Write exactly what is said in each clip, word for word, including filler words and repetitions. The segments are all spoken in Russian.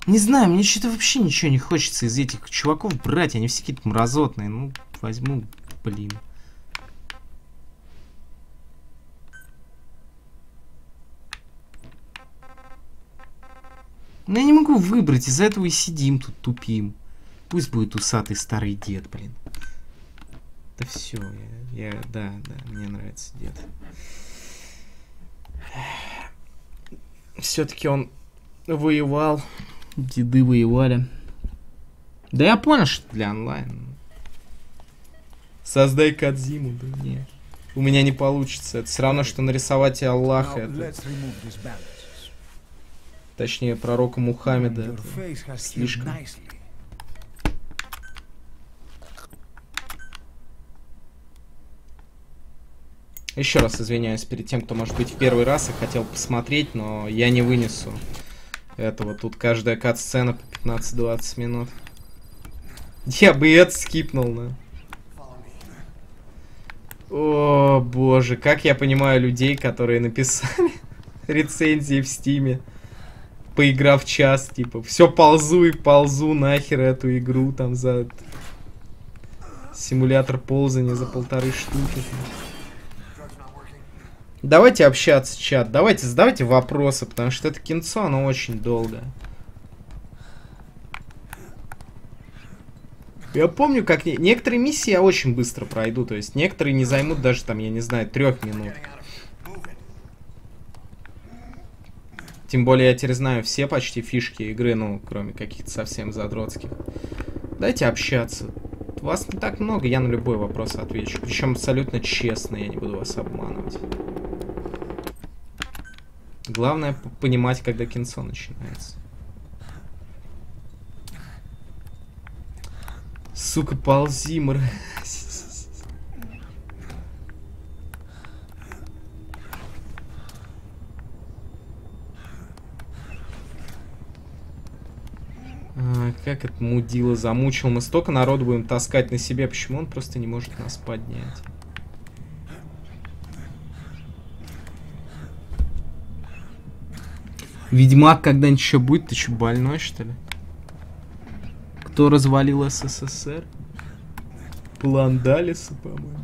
Не знаю, мне что-то вообще ничего не хочется из этих чуваков брать. Они все какие-то мразотные. Ну, возьму, блин. Ну, я не могу выбрать. Из-за этого и сидим тут, тупим. Пусть будет усатый старый дед, блин. Да все, я, я... Да, да, мне нравится дед. Все-таки он воевал. Деды воевали. Да я понял, что для онлайн. Создай Кодзиму, да нет. У меня не получится. Это все равно, что нарисовать Аллаха. Это... Точнее, пророка Мухаммеда. Это слишком. Еще раз извиняюсь перед тем, кто, может быть, в первый раз и хотел посмотреть, но я не вынесу этого. Тут каждая кат-сцена по пятнадцать-двадцать минут. Я бы это скипнул, да. О, боже, как я понимаю людей, которые написали рецензии в Стиме, поиграв час, типа, все ползу и ползу нахер эту игру, там, за симулятор ползания за полторы штуки. Давайте общаться, чат. Давайте задавайте вопросы, потому что это кинцо, оно очень долго. Я помню, как не... некоторые миссии я очень быстро пройду. То есть некоторые не займут даже там, я не знаю, трех минут. Тем более я теперь знаю все почти фишки игры, ну, кроме каких-то совсем задротских. Давайте общаться. Вас не так много, я на любой вопрос отвечу. Причем абсолютно честно, я не буду вас обманывать. Главное понимать, когда кинцо начинается. Сука, ползи, мразь. А, как это мудила замучил. Мы столько народу будем таскать на себе. Почему он просто не может нас поднять? Ведьмак когда-нибудь еще будет? Ты что, больной, что ли? Кто развалил СССР? План Далиса, по-моему.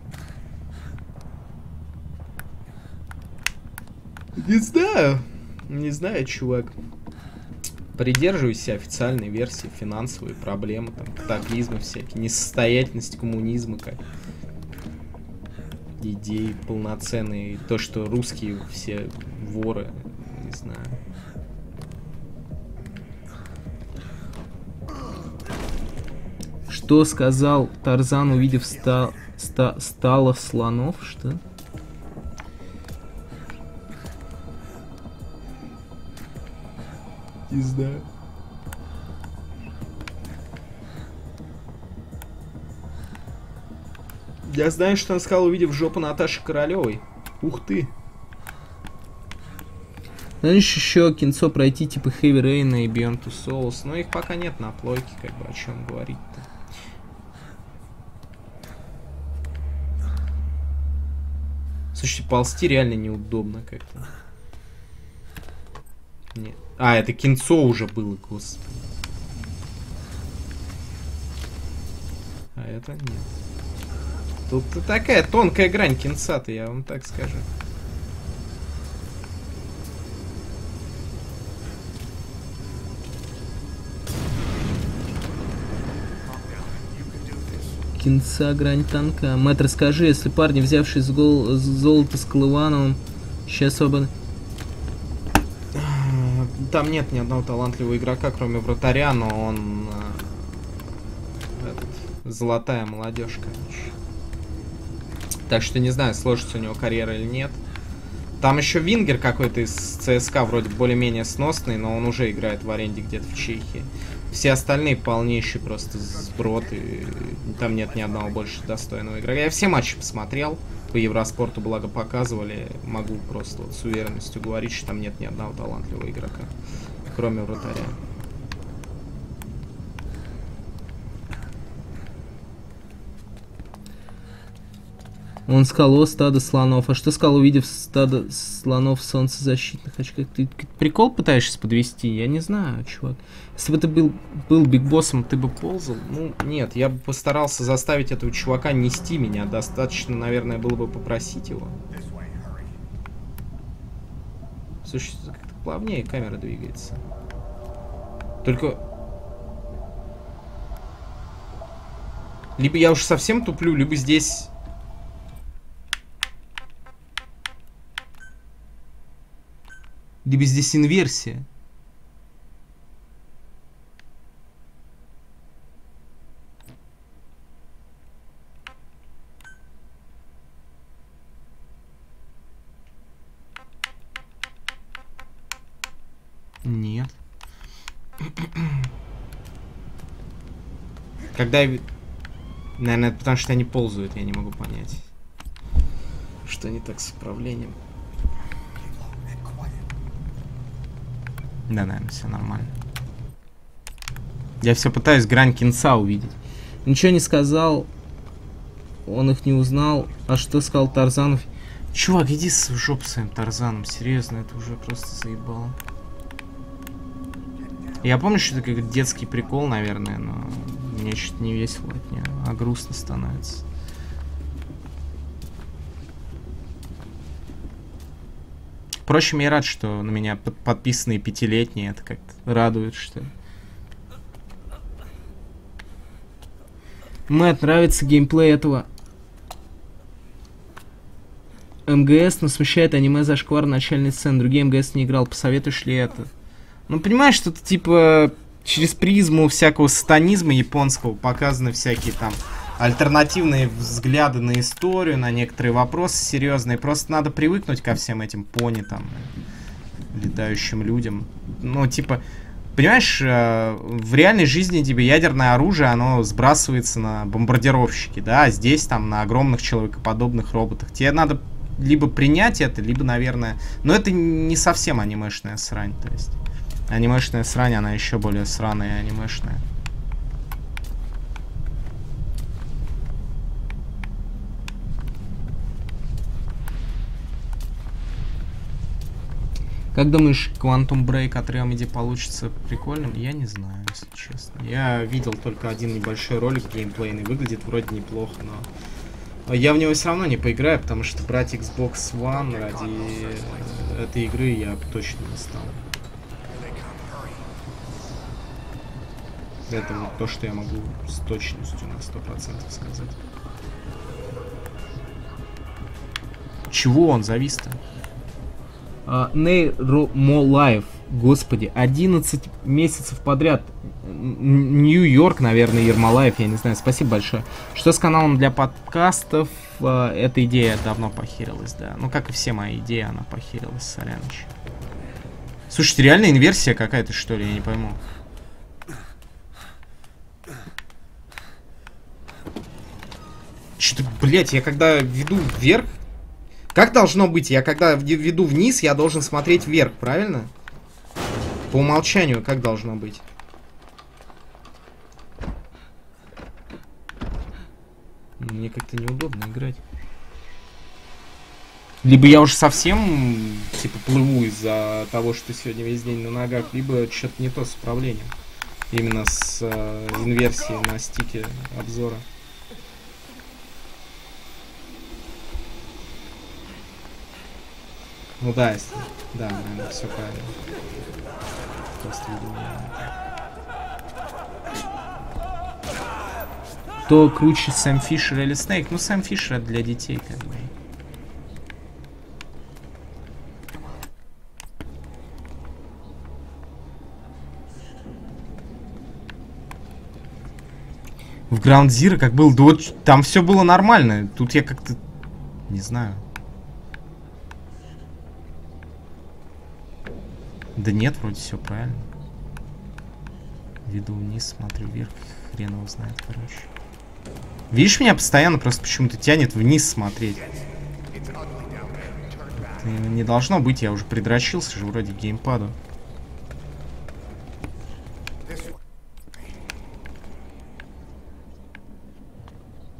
Не знаю. Не знаю, чувак. Придерживайся официальной версии. Финансовые проблемы, там, катаклизмы всякие. Несостоятельность коммунизма, как идеи полноценные. То, что русские все воры. Не знаю. Что сказал Тарзан, увидев ста, ста, стало слонов? Что? Не знаю. Я знаю, что он сказал, увидев жопу Наташи Королевой. Ух ты. Знаешь, еще кинцо пройти типа Heavy Rain и Beyond Two Souls, но их пока нет на плойке, как бы о чем говорить-то. Слушайте, ползти реально неудобно как-то. Нет. А, это кинцо уже было, господи. А это нет. Тут такая тонкая грань кинца-то, я вам так скажу. Кинца грань танка. Мэтт, расскажи, если парни, взявшие с гол... золото с Колывановым, сейчас свободны. Там нет ни одного талантливого игрока, кроме вратаря, но он этот, золотая молодежь, короче. Так что не знаю, сложится у него карьера или нет. Там еще Вингер какой-то из ЦСКА, вроде более-менее сносный, но он уже играет в аренде где-то в Чехии. Все остальные полнейшие просто сброд, и там нет ни одного больше достойного игрока. Я все матчи посмотрел, по Евроспорту, благо показывали. Могу просто вот с уверенностью говорить, что там нет ни одного талантливого игрока, кроме вратаря. Он сказал, о, стадо слонов. А что сказал, увидев стадо слонов в солнцезащитных очках? Ты прикол пытаешься подвести? Я не знаю, чувак. Если бы ты был, был бигбоссом, ты бы ползал? Ну, нет, я бы постарался заставить этого чувака нести меня. Достаточно, наверное, было бы попросить его. Слушай, как-то плавнее камера двигается. Только... Либо я уж совсем туплю, либо здесь... Либо здесь инверсия. Нет. Когда я... Наверное, это потому что они ползают, я не могу понять. Что не так с управлением. Да, наверное, все нормально. Я все пытаюсь грань кинца увидеть. Ничего не сказал. Он их не узнал. А что сказал Тарзанов? Чувак, иди в жопу своим Тарзаном. Серьезно, это уже просто заебало. Я помню, что это как детский прикол, наверное, но мне что-то не весело от него, а грустно становится. Впрочем, я рад, что на меня под подписанные пятилетние. Это как-то радует, что ли. Мэтт, нравится геймплей этого МГС, но смущает аниме зашквар начальной сцены. Другие МГС не играл. Посоветуешь ли это? Ну, понимаешь, что это типа через призму всякого сатанизма японского показаны всякие там альтернативные взгляды на историю, на некоторые вопросы серьезные. Просто надо привыкнуть ко всем этим пони там, летающим людям. Ну, типа, понимаешь, в реальной жизни тебе ядерное оружие, оно сбрасывается на бомбардировщики, да, а здесь там на огромных человекоподобных роботах. Тебе надо либо принять это, либо, наверное... Но это не совсем анимешная срань, то есть. Анимешная срань, она еще более сраная и анимешная. Как думаешь, Quantum Break от Remedy получится прикольным? Я не знаю, если честно. Я видел только один небольшой ролик геймплейный. Выглядит вроде неплохо, но... Я в него все равно не поиграю, потому что брать Xbox One ради этой игры я точно не стал. Это вот то, что я могу с точностью на сто процентов сказать. Чего он завис-то? Нейромолайв, господи, одиннадцать месяцев подряд. Нью-Йорк, наверное, Ермолаев, я не знаю. Спасибо большое. Что с каналом для подкастов? Эта идея давно похерилась, да. Ну, как и все мои идеи, она похерилась, соряныч. Слушайте, реально инверсия какая-то, что ли? Я не пойму. Что-то, блять, я когда веду вверх... Как должно быть? Я когда веду вниз, я должен смотреть вверх, правильно? По умолчанию, как должно быть? Мне как-то неудобно играть. Либо я уже совсем, типа, плыву из-за того, что сегодня весь день на ногах, либо что-то не то с управлением. Именно с э, инверсией на стике обзора. Ну да, если... Да, наверное, все правильно. Просто видимо... Кто круче, Сэм Фишер или Снейк? Ну, Сэм Фишер это для детей, как бы. В Ground Zero как был, да вот там все было нормально. Тут я как-то... Не знаю. Да нет, вроде все правильно. Веду вниз, смотрю вверх, хрен его знает, короче. Видишь, меня постоянно просто почему-то тянет вниз смотреть. Это не должно быть, я уже придрочился же вроде к геймпаду.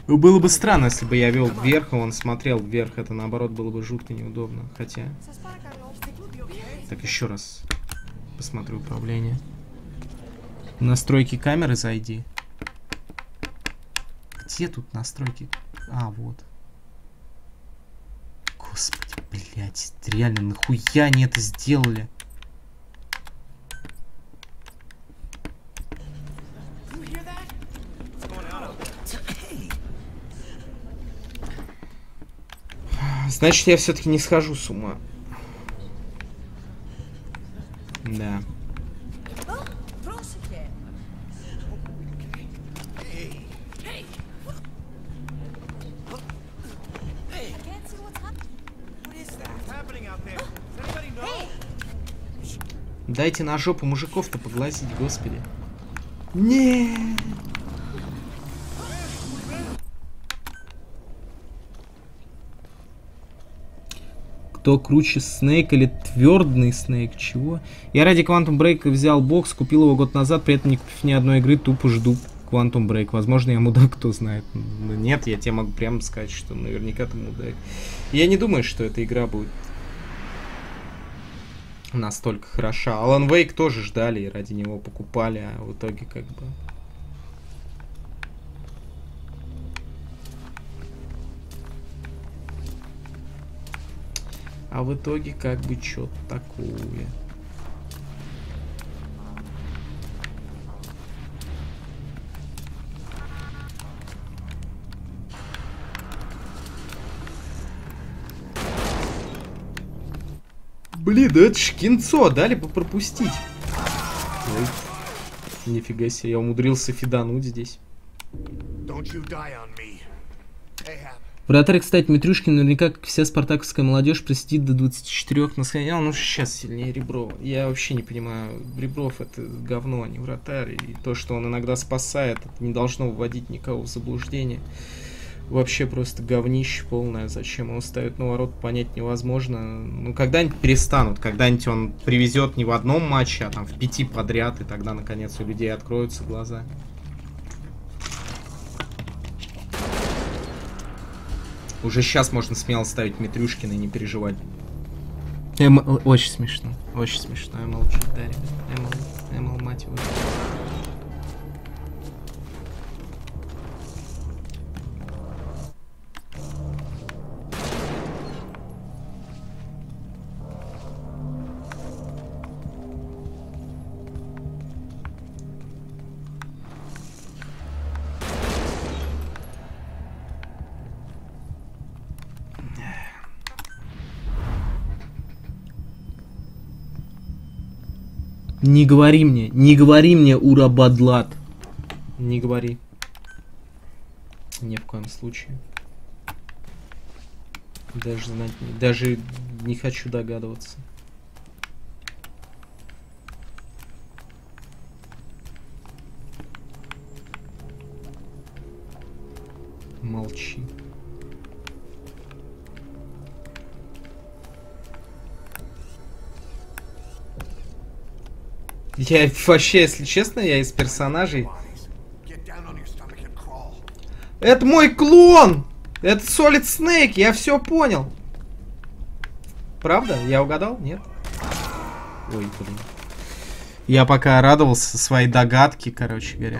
Было бы странно, если бы я вел вверх, а он смотрел вверх. Это, наоборот, было бы жутко неудобно. Хотя... Так, еще раз посмотрю управление. Настройки камеры зайди. Где тут настройки? А, вот. Господи, блядь, реально, нахуя они это сделали? Значит, я все-таки не схожу с ума. Да. Дайте на жопу мужиков-то поглазить, господи. Нет. Кто круче, Снейк или твердый Снейк? Чего? Я ради Quantum Break взял бокс, купил его год назад, при этом не купив ни одной игры, тупо жду Quantum Break. Возможно, я мудак, кто знает. Но нет, я тебе могу прямо сказать, что наверняка ты мудак. Я не думаю, что эта игра будет настолько хороша. Alan Wake тоже ждали и ради него покупали, а в итоге как бы... А в итоге как бы что-то такое. Блин, да это ж кинцо, дали бы пропустить. Ой, нифига себе, я умудрился фидануть здесь. Вратарь, кстати, Митрюшкин наверняка, как вся спартаковская молодежь, просидит до двадцати четырёх на сходе. Он уже сейчас сильнее Реброва. Я вообще не понимаю, Ребров это говно, а не вратарь. И то, что он иногда спасает, это не должно вводить никого в заблуждение. Вообще просто говнище полное. Зачем его ставят на ворот, понять невозможно. Ну, когда-нибудь перестанут. Когда-нибудь он привезет не в одном матче, а там в пяти подряд. И тогда, наконец, у людей откроются глаза. Уже сейчас можно смело ставить Митрюшкина и не переживать. Эм... Очень смешно. Очень смешно. Эмл Джедарик. Эмл... Эмл, мать его. Не говори мне, не говори мне, Ура Бадлат. Не говори. Ни в коем случае. Даже знать, даже не хочу догадываться. Молчи. Я вообще, если честно, я из персонажей... Это мой клон! Это Solid Snake, я все понял. Правда? Я угадал? Нет? Ой, блин. Я пока радовался своей догадке, короче говоря.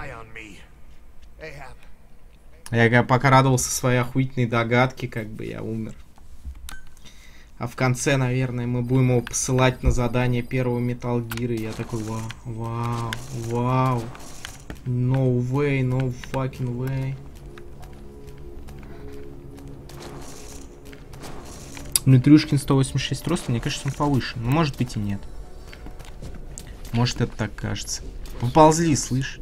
Я пока радовался своей охуительной догадке, как бы я умер. А в конце, наверное, мы будем его посылать на задание первого Metal Gear. И я такой, вау, вау, вау. No way, no fucking way. Митрюшкин сто восемьдесят шесть роста, мне кажется, он повыше. Но может быть и нет. Может это так кажется. Поползли, слышь.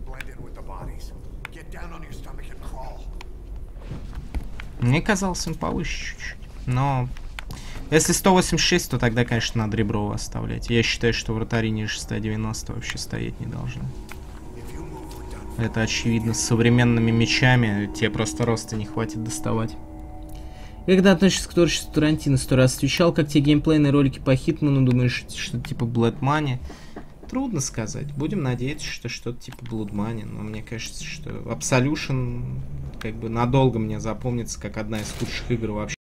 Мне казалось, он повыше чуть-чуть. Но... Если сто восемьдесят шесть, то тогда, конечно, надо Реброва оставлять. Я считаю, что вратари ниже ста девяноста вообще стоять не должны. Это очевидно. С современными мечами тебе просто роста не хватит доставать. Когда относишься к творчеству Тарантино, сто раз отвечал, как те геймплейные ролики по Хитману, думаешь, что типа Blood Money? Трудно сказать. Будем надеяться, что что-то типа Blood Money. Но мне кажется, что Absolution как бы надолго мне запомнится как одна из худших игр вообще.